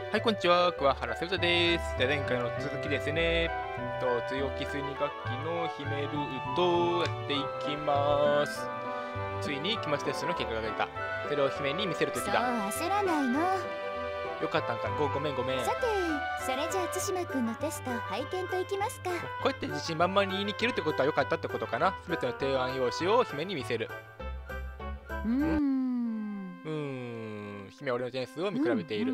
はい、こんにちは。桑原セウタです。で、前回の続きですね。強気数2学期の姫ルートをやっていきます。ついに期末テストの結果が出た。それを姫に見せるときだ。 そう焦らないの。 よかったんか。ごめん。 さて、それじゃあ対馬くんのテスト拝見といきますか。 こうやって自信満々に言いに来るってことはよかったってことかな。すべての提案用紙を姫に見せる。姫は俺の点数を見比べている。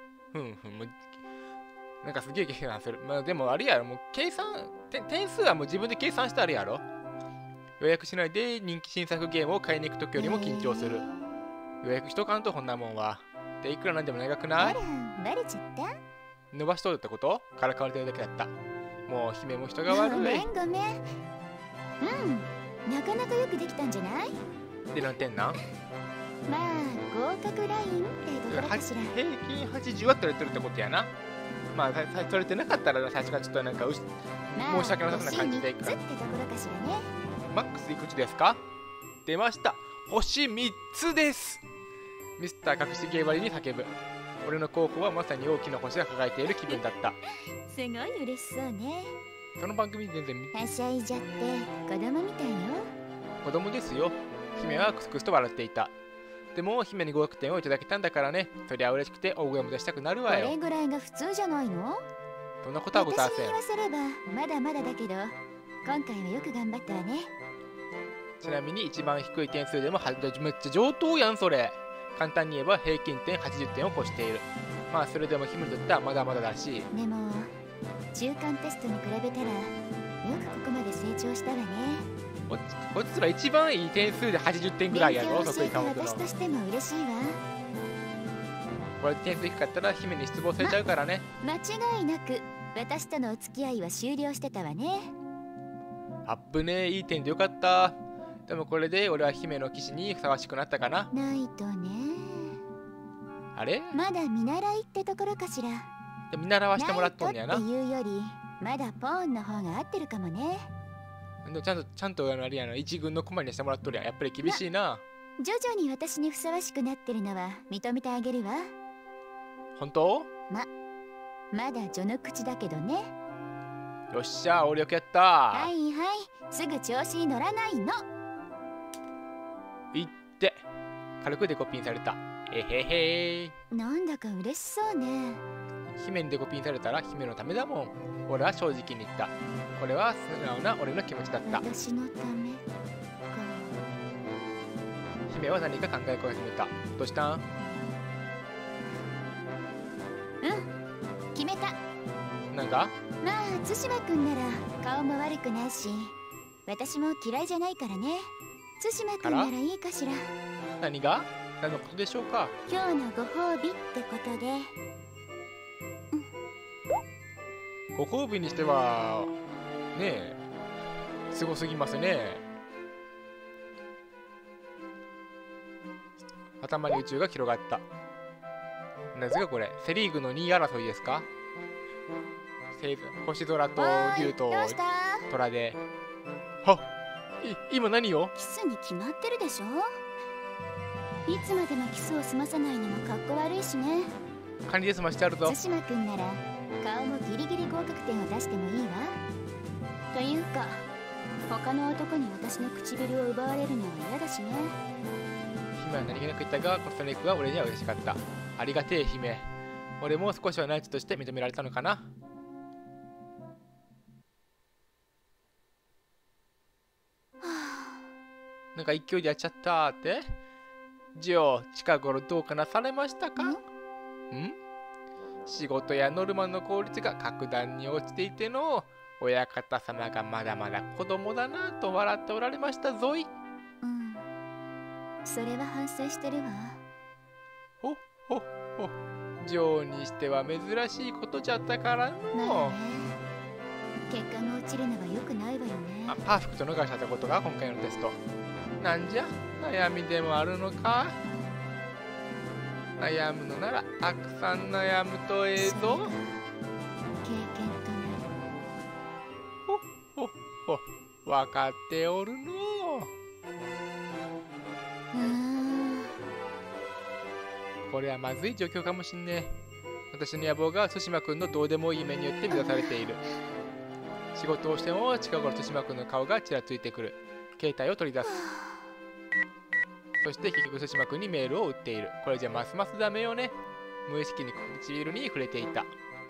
なんかすげえ計算する。まあでもあれやろ、もう計算、点数はもう自分で計算してあるやろ。予約しないで人気新作ゲームを買いに行くときよりも緊張する。予約しとかんとこんなもんは。で、いくらなんでも長くない？ ほら、バレちゃった？ 伸ばしとるってこと？からかわれてるだけだった。もう姫も人が悪い。 ごめん。なかなかよくできたんじゃない？ で、何点なん？ まあ、合格ラインってところかしら。 平均80は取れてるってことやな。まあ、取れてなかったら最初からちょっとなんか申し訳なさそうな感じでいくら。 ってところかしらね。 マックスいくつですか？出ました。星3つです。ミスター隠し芸割りに叫ぶ。俺の候補はまさに大きな星が輝いている気分だった。 すごい嬉しそうね。 その番組全然はしゃいじゃって子供みたいよ。 子供ですよ。姫はクスクスと笑っていた。でも姫に合格点をいただけたんだからね。そりゃ嬉しくて大声も出したくなるわよ。 これぐらいが普通じゃないの？ そんなことはございません。 私に言わせればまだまだだけど、今回はよく頑張ったわね。 ちなみに一番低い点数でもめっちゃ上等やんそれ。簡単に言えば平均点80点を超している。まあそれでも姫にとってはまだまだだし。 でも中間テストに比べたらよくここまで成長したわね。 こいつら一番いい点数で80点ぐらいやろ。得意科目の。 私としても嬉しいわ。 これ点数低かったら姫に失望されちゃうからね。 間違いなく私とのお付き合いは終了してたわね。 アップね、いい点でよかった。でもこれで俺は姫の騎士にふさわしくなったかな。 ないとね。 あれ？ まだ見習いってところかしら。 見習わしてもらっとんねやな。 っていうよりまだポーンの方が合ってるかもね。 ちゃんとあれやな、一軍の駒にしてもらっとるやん。やっぱり厳しいな。 徐々に私にふさわしくなってるのは認めてあげるわ。 本当？ まだ序の口だけどね。 よっしゃ、俺よくやった。 はいすぐ調子に乗らないの。 いって軽くデコピンされた。えへへ。 なんだか嬉しそうね。 姫にデコピンされたら姫のためだもん。俺は正直に言った。これは素直な俺の気持ちだった。 私のためか。 姫は何か考え始めた。どうしたん？ 決めた。 なんか？ まあ対馬くんなら顔も悪くないし、私も嫌いじゃないからね。対馬くんならいいかしら。 何が？何のことでしょうか？ 今日のご褒美ってことで。 ご褒美にしてはねえ、すごすぎますね。頭に宇宙が広がった。何ですかこれ？セリーグの2位争いですか？星空と竜と虎で。は今何を？ キスに決まってるでしょ。いつまでもキスを済まさないのもかっこ悪いしね。 管理で済ましてあるぞ。 対馬くんなら顔もギリギリ合格点を出してもいいわ。というか他の男に私の唇を奪われるのは嫌だしね。 姫は何気なく言ったが、このストレイクは俺には嬉しかった。ありがてえ姫。俺も少しはナイツとして認められたのかな。なんか勢いでやっちゃったって。ジオ、近頃どうかなされましたか？仕事やノルマの効率が格段に落ちていての親方様がまだまだ子供だなと笑っておられましたぞい。 それは反省してるわ。 ほジョーにしては珍しいことじゃったからの。 結果が落ちるのは良くないわよね。 パーフェクト逃したってことが今回のテスト。なんじゃ悩みでもあるのか？悩むのならたくさん悩むとええぞ。 経験となる。 分かっておるの。これはまずい状況かもしんねえ。 私の野望が対馬くんのどうでもいい夢によって満たされている。仕事をしても近頃対馬くんの顔がちらついてくる。携帯を取り出す。そして結局対馬くんにメールを打っている。これじゃますますダメよね。無意識に唇に触れていた。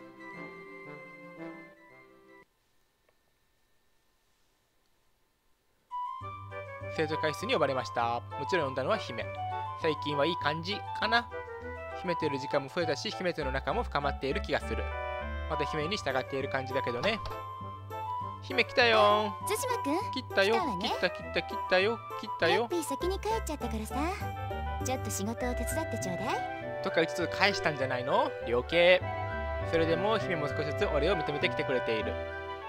生徒会室に呼ばれました。もちろん呼んだのは姫。最近はいい感じかな。秘めてる時間も増えたし、秘めてる仲も深まっている気がする。また姫に従っている感じだけどね。姫来たよ。 対馬くん切ったよ。 来たわね。 切ったよ。 ハッピー先に帰っちゃったからさ、ちょっと仕事を手伝ってちょうだい。 とか言いつつ返したんじゃないの？了解。それでも姫も少しずつ俺を認めてきてくれている。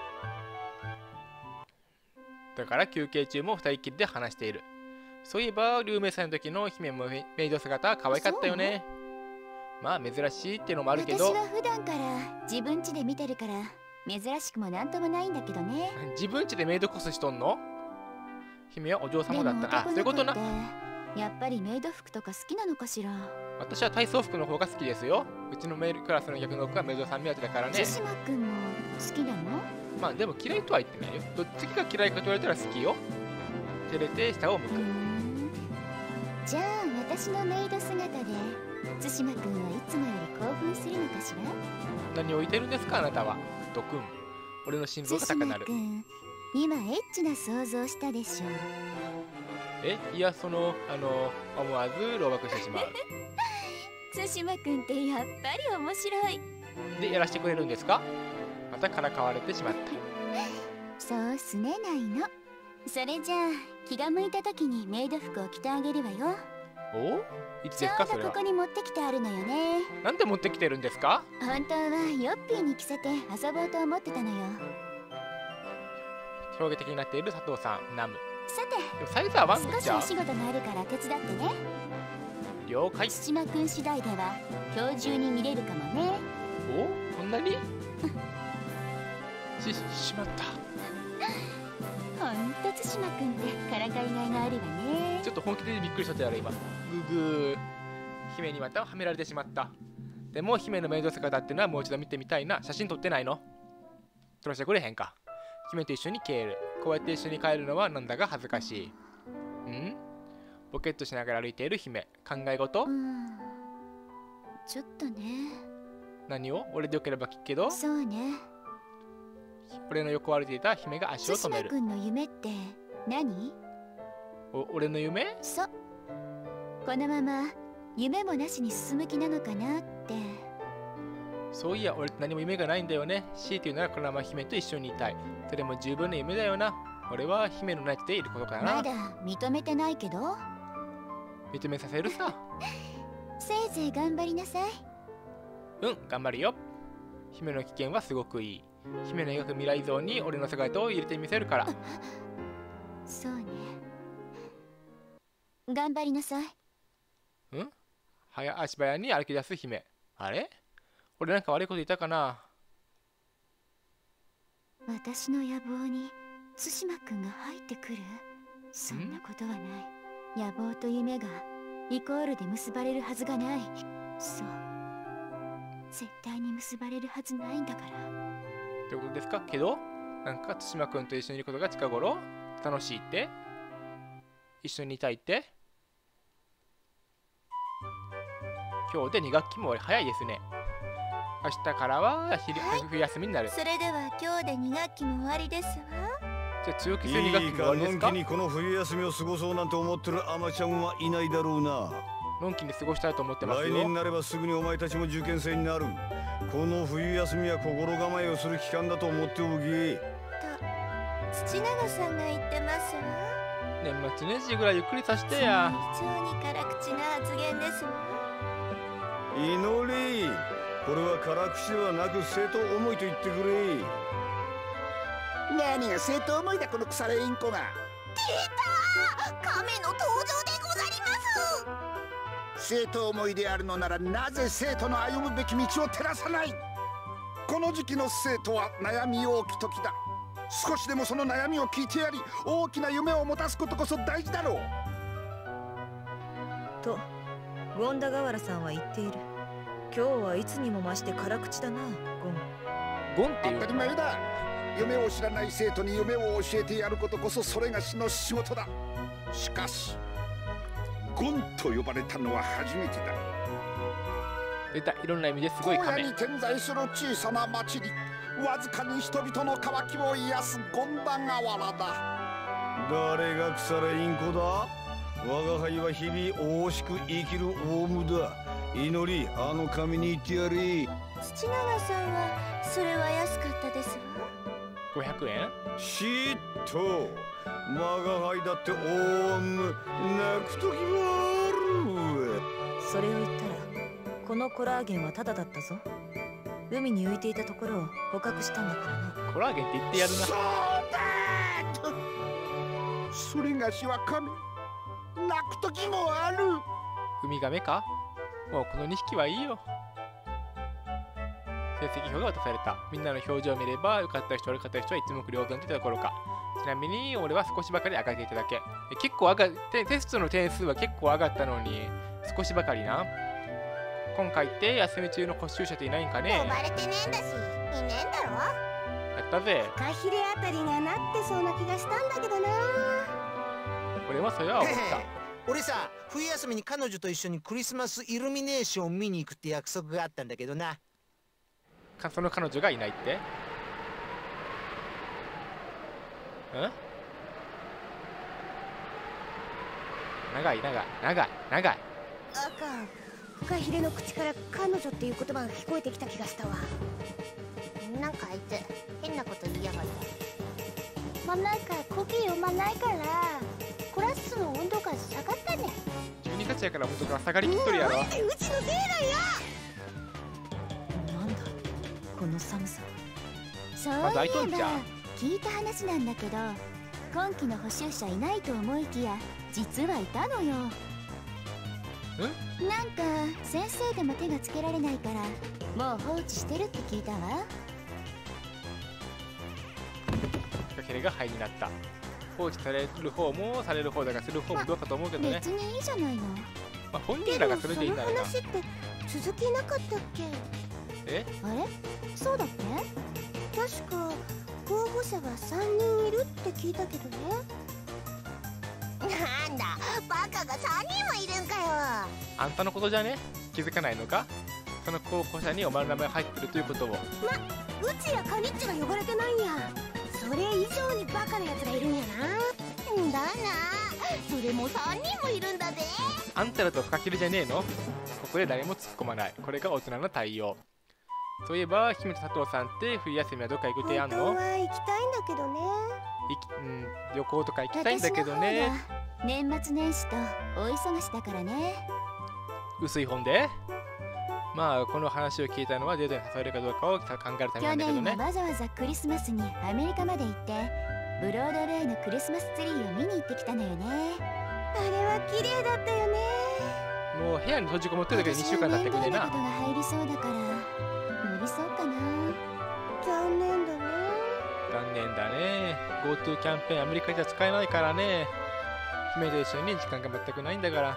だから休憩中も二人きりで話している。そういえば竜明祭の時の姫もメイド姿可愛かったよね。まあ珍しいっていうのもあるけど、 私は普段から自分家で見てるから珍しくもなんともないんだけどね。 自分家でメイドコスしとんの？姫はお嬢様だった。あ、そういうことな。 やっぱりメイド服とか好きなのかしら。 私は体操服の方が好きですよ。うちのメイドクラスの逆の子はメイドさん目当てだからね。 対馬くんも好きなの？ まあでも嫌いとは言ってないよ。どっちが嫌いかと言われたら好きよ。照れて下を向く。 じゃあ私のメイド姿で対馬くんはいつもより興奮するのかしら。 何を言ってるんですかあなたは。ドクン。俺の心臓が高くなる。 対馬くん、今エッチな想像したでしょ。 いや思わず老爆してしまう。 対馬くんってやっぱり面白い。 でやらせてくれるんですか？またからかわれてしまった。 そうすねないの。それじゃあ気が向いた時にメイド服を着てあげるわよ。 お？いつですかそれは。 ちょうどここに持ってきてあるのよね。 なんで持ってきてるんですか？ 本当はヨッピーに着せて遊ぼうと思ってたのよ。 衝撃的になっている佐藤さん、ナム。 さて、 サイズはワンの少じゃ。 しお仕事があるから手伝ってね。 了解。 対馬くん次第では今日中に見れるかもね。 こんなにしまった。 ほんと対馬くんってからかいがいがあるわね。 ちょっと本気でびっくりしちゃったやろ今。ググー。姫にまたはめられてしまった。でも姫のメイド姿ってのはもう一度見てみたいな。写真撮ってないの？撮らせてくれへんか。姫と一緒に帰る。こうやって一緒に帰るのはなんだか恥ずかしい。ボケっとしながら歩いている姫。考え事？ ちょっとね。 何を？俺でよければ聞くけど。 そうね。 俺の横を歩いていた姫が足を止める。 対馬くんの夢って何？ 俺の夢？ そう。このまま夢もなしに進む気なのかなって。 そういや俺って何も夢がないんだよね。強いて言うならこのまま姫と一緒にいたい。それも十分な夢だよな。俺は姫の内地でいることかな。 まだ認めてないけど。 認めさせるさ。 せいぜい頑張りなさい。 頑張るよ。姫の危険はすごくいい。姫の描く未来像に俺の姿を入れてみせるから。 そうね。頑張りなさい。 足早に歩き出す姫。あれ？俺なんか悪いこと言ったかな？ 私の野望に対馬くんが入ってくる？そんなことはない。野望と夢がイコールで結ばれるはずがない。そう。絶対に結ばれるはずないんだから。 ということですか？けどなんか対馬くんと一緒にいることが近頃楽しいって？一緒にいたいって？今日で2学期も早いですね。明日からは冬休みになる。 それでは今日で2学期も終わりですわ。 じゃあ強気で2学期も終わりですか？ のんきにこの冬休みを過ごそうなんて思ってるアマちゃんはいないだろうな。 のんきに過ごしたいと思ってますよ。 来年になればすぐにお前たちも受験生になる。この冬休みは心構えをする期間だと思っておけ。 と土永さんが言ってますわ。 年末年始ぐらいゆっくりさせてや。 非常に辛口な発言ですわ。 祈り、これは辛口ではなく生徒思いと言ってくれ。 何が生徒思いだこの腐れインコが。 出た！亀の登場でござります。 生徒思いであるのならなぜ生徒の歩むべき道を照らさない。この時期の生徒は悩み多き時だ。少しでもその悩みを聞いてやり大きな夢を持たすことこそ大事だろう。 と権田河原さんは言っている。 今日はいつにも増して辛口だな、 ゴンっていう当たり前だ。夢を知らない生徒に夢を教えてやることこそそれがしの仕事だ。しかしゴンと呼ばれたのは初めてだ。 出た、いろんな意味ですごい仮面。 荒野に点在する小さな町にわずかに人々の渇きを癒す権田河原だ。 誰が腐れインコだ。我が輩は日々惜しく生きるオウムだ。祈りあの神に言ってやれ。 土永さんはそれは安かったですわ。 500円。 しっと我が輩だってオウム泣く時もあるわ。 それを言ったらこのコラーゲンはタダだったぞ。海に浮いていたところを捕獲したんだからな。 コラーゲンって言ってやるな。 そうだ。それがしは亀泣く時もある。 ウミガメか。もうこの2匹はいいよ。成績表が渡された。みんなの表情を見れば良かった人悪かった人は一目瞭然といったところか。ちなみに俺は少しばかり上がっていただけ。結構テストの点数は結構上がったのに少しばかりな。今回って休み中の補習者っていないんかね。 呼ばれてねえんだし、いねえんだろ。 やったぜ。 フカヒレあたりがなってそうな気がしたんだけどな。 俺もそれは思った。 俺さ、冬休みに彼女と一緒にクリスマスイルミネーションを見に行くって約束があったんだけどな。 その彼女がいないって。長い。 赤、フカヒレの口から彼女っていう言葉が聞こえてきた気がしたわ。なんかあいつ変なこと言いやがって。まあなんか空気読まないからクラスの温度が下がったね。 12月やから本当から下がりきっとるやろ。 うちのせいだよ。 なんだこの寒さ。 そうまず開いとんいえばじゃん。 聞いた話なんだけど、今期の補習者いないと思いきや実はいたのよ。なんか先生でも手がつけられないからもう放置してるって聞いたわ。 フカヒレが灰になった。放置される方もされる方だがする方もどうかと思うけどね。 別にいいじゃないの。 まあ本人でもらがそれでいいんそだよな。 の話って続きなかったっけ。 え、 あれそうだっけ。確か候補者が3人いるって聞いたけどね。なんだバカが3人もいるんかよ。 あんたのことじゃね。気づかないのか。その候補者にお前の名前入ってるということを。 うちやカニッチが呼ばれてないんや。それ以上にバカなやつがいるんやな。んだな。それも3人もいるんだぜ。 あんたらとフカヒレじゃねえの。ここで誰も突っ込まない。これが大人の対応。そういえば姫と佐藤さんって冬休みはどっか行く予定あんの。 本当は行きたいんだけどね。 旅行とか行きたいんだけどね。 年末年始と大忙しだからね。 薄い本で。まあこの話を聞いたのはデートに誘えるかどうかを考えるためな去んだけどね。 年はわざわざクリスマスにアメリカまで行ってブロードウェイのクリスマスツリーを見に行ってきたのよね。あれは綺麗だったよね。 もう部屋に閉じこもってるだけで2週間経ってくれな。 私は面倒なことが入りそうだから無理そうかな。残念だね。 残念だね。 GoTo キャンペーンアメリカじゃ使えないからね。姫と一緒に時間が全くないんだから。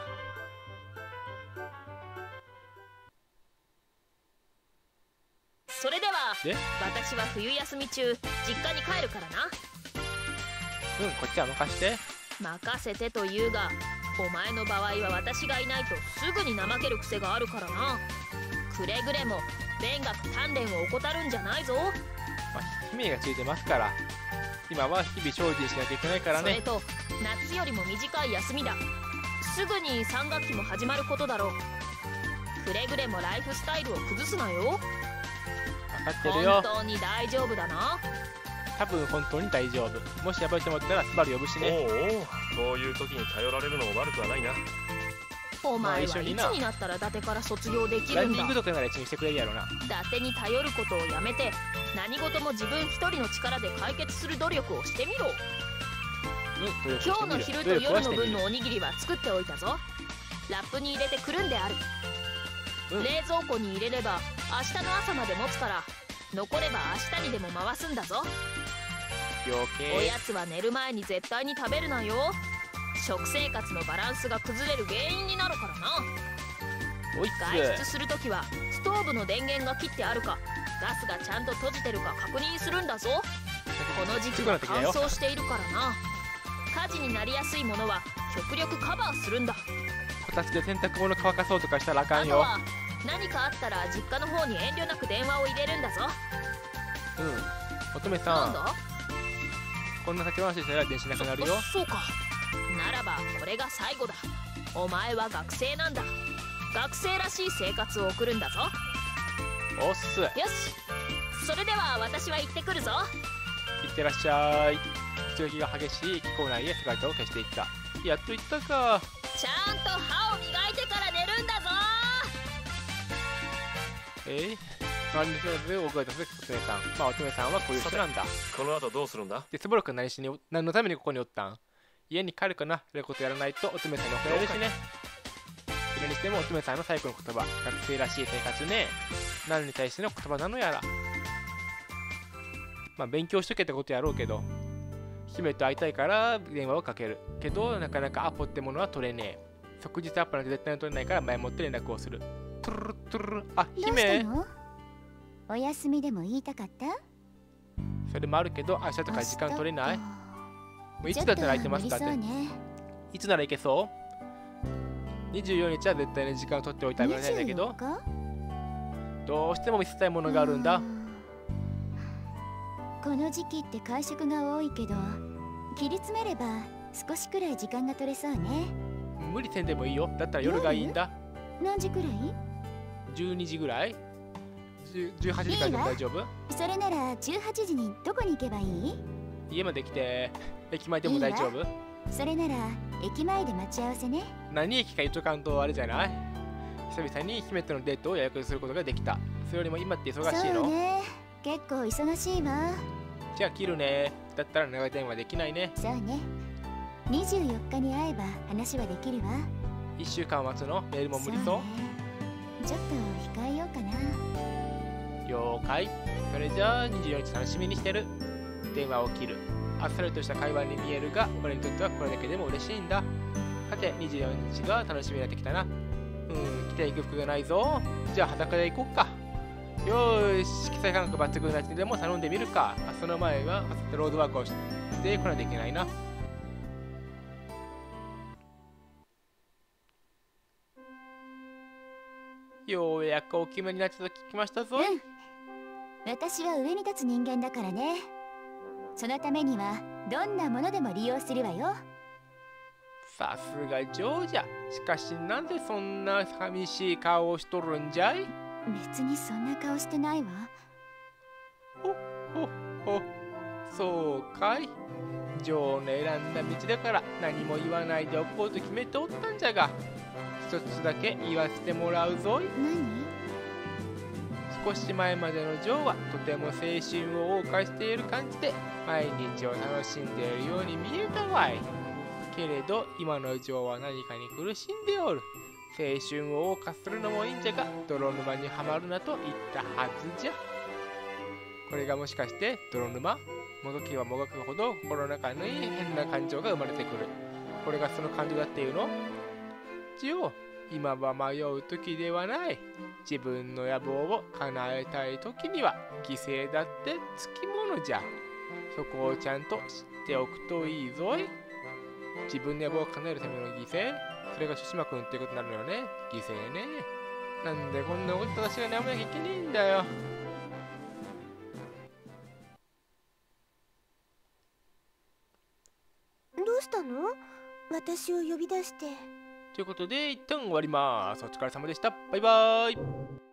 それではで私は冬休み中実家に帰るからな。 こっちは任して。 任せてと言うが、お前の場合は私がいないとすぐに怠ける癖があるからな。くれぐれも勉学鍛錬を怠るんじゃないぞ。 まあ、姫がついてますから。今は日々精進しなきゃいけないからね。 それと夏よりも短い休みだ。すぐに3学期も始まることだろう。くれぐれもライフスタイルを崩すなよ。 分かってるよ。 本当に大丈夫だな。 多分本当に大丈夫。もしやばいと思ったらスバル呼ぶしね。 おうおう、こういう時に頼られるのも悪くはないな。 お前はいつまあ一緒になになったら伊達から卒業できランるんだ。 ニングとかなら一緒にしてくれるやろな。 伊達に頼ることをやめて何事も自分一人の力で解決する努力をしてみろ。今日の昼と夜の分のおにぎりは作っておいたぞ。ラップに入れてくるんである。冷蔵庫に入れれば明日の朝まで持つから、残れば明日にでも回すんだぞ。おやつは寝る前に絶対に食べるなよ。食生活のバランスが崩れる原因になるからな。 おいっ外出するときはスストーブの電源が切ってあるか、ガスがちゃんと閉じてるか確認するんだぞ。この時期は乾燥しているからな。火事になりやすいものは極力カバーするんだ。 こたつで洗濯物乾かそうとかしたらあかんよ。 あとは何かあったら実家の方に遠慮なく電話を入れるんだぞ。 乙女さん、 なんだ？ こんな先回ししたら電子なくなるよ。 そうか。ならばこれが最後だ。お前は学生なんだ。学生らしい生活を送るんだぞ。 おっす。 よし、それでは私は行ってくるぞ。 いってらっしゃい。衝撃が激しい機構内へ姿を消していった。やっと行ったか。 ちゃんと歯を磨いてから寝るんだぞ。 何でしょうで大声出す乙女さん。まあ乙女さんはこういう人なんだ。 この後どうするんだ？ でスボル君何のためにここにおったん？家に帰るかな。やることやらないと乙女さんに怒られるしね。それにしても乙女さんの最後の言葉、学生らしい生活ね。何に対しての言葉なのやら。まあ勉強しとけってことやろうけど、姫と会いたいから電話をかけるけど、なかなかアポってものは取れねえ。即日アポなんて絶対に取れないから前もって連絡をする。トゥルルトゥルル。あ、姫。 どうしたの？お休みでも言いたかった？ それもあるけど明日とか時間取れない？もういつだったら空いてますかって、 ね、 いつならいけそう？ 24 日は絶対に時間を取っておいてあげられないんだけど、どうしても見せたいものがあるんだ。 この時期って会食が多いけど、切り詰めれば少しくらい時間が取れそうね。 無理せんでもいいよ。だったら夜がいいんだ。 何時くらい ？12時ぐらい？18時間でも大丈夫？ それなら18時にどこに行けばいい？ 家まで来て、駅前でも大丈夫？ それなら駅前で待ち合わせね。 何駅か言っとかんとあれじゃない？久々に姫とのデートを予約することができた。それよりも今って忙しいの？ そうね、結構忙しいわ。 じゃあ切るね。だったら長電話できないね。 そうね、24日に会えば話はできるわ。 1週間待つの？メールも無理そう？ そうね、ちょっと控えようかな。 了解。それじゃあ24日楽しみにしてる。電話を切る。あっさりとした会話に見えるが、俺にとってはこれだけでも嬉しいんだ。さて24日が楽しみになってきたな。着ていく服がないぞ。じゃあ裸で行こっか。よーし、色彩感覚抜群なやつでも頼んでみるか。その前はロードワークをしてこないといけないな。ようやくお決めになってたと聞きましたぞ。 私は上に立つ人間だからね。そのためにはどんなものでも利用するわよ。 さすがジョージャ。しかしなんでそんな寂しい顔をしとるんじゃい？ 別にそんな顔してないわ。 ほそうかい。ジョーの選んだ道だから何も言わないでおこうと決めておったんじゃが、一つだけ言わせてもらうぞい。 何？ 少し前までのジョーはとても青春を謳歌している感じで毎日を楽しんでいるように見えたわい。けれど今のジョーは何かに苦しんでおる。青春を謳歌するのもいいんじゃが、泥沼にはまるなと言ったはずじゃ。これがもしかして泥沼？もがけばもがくほど心の中に変な感情が生まれてくる。これがその感情だっていうの？ジョー、今は迷う時ではない。自分の野望を叶えたい時には犠牲だってつきものじゃ。そこをちゃんと知っておくといいぞい。自分の野望を叶えるための犠牲、それがシュシマくんっていうことになるのよね。犠牲ね。なんでこんなこと私が悩まなきゃいけないんだよ。 どうしたの？私を呼び出して。 ということで一旦終わります。お疲れ様でした。バイバーイ。